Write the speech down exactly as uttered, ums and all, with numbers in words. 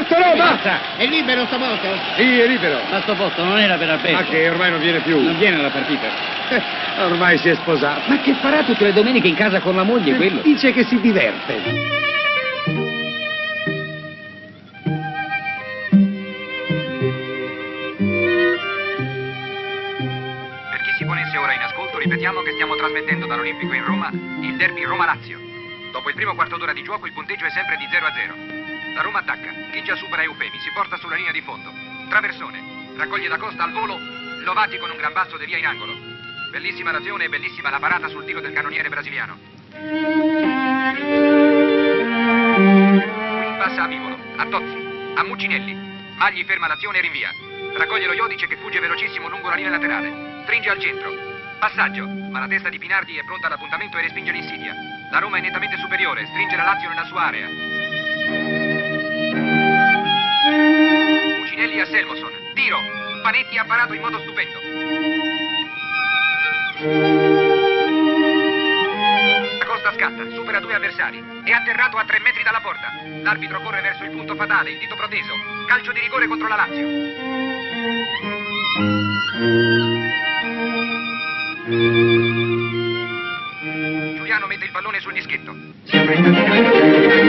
posto, no, basta! È libero sto posto? Sì, è libero. Ma sto posto non era per Alberto. Ma che ormai non viene più. Non viene alla partita. Ormai si è sposato. Ma che farà tutte le domeniche in casa con la moglie, quello? Dice che si diverte. Ripetiamo che stiamo trasmettendo dall'Olimpico in Roma il derby Roma-Lazio. Dopo il primo quarto d'ora di gioco il punteggio è sempre di zero a zero. La Roma attacca, chi già supera Eufemi, si porta sulla linea di fondo. Traversone, raccoglie da Costa al volo, Lovati con un gran basso devia in angolo. Bellissima l'azione e bellissima la parata sul tiro del cannoniere brasiliano. Qui passa a Vivolo, a Tozzi, a Muccinelli. Magli ferma l'azione e rinvia. Raccoglie lo Iodice che fugge velocissimo lungo la linea laterale. Stringe al centro. Passaggio, ma la testa di Pinardi è pronta all'appuntamento e respinge l'insidia. La Roma è nettamente superiore, stringe la Lazio nella sua area. Mucinelli a Selmoson, tiro. Panetti ha parato in modo stupendo. La Costa scatta, supera due avversari. È atterrato a tre metri dalla porta. L'arbitro corre verso il punto fatale, il dito proteso. Calcio di rigore contro la Lazio. Giuliano mette il pallone sul dischetto. Si apre il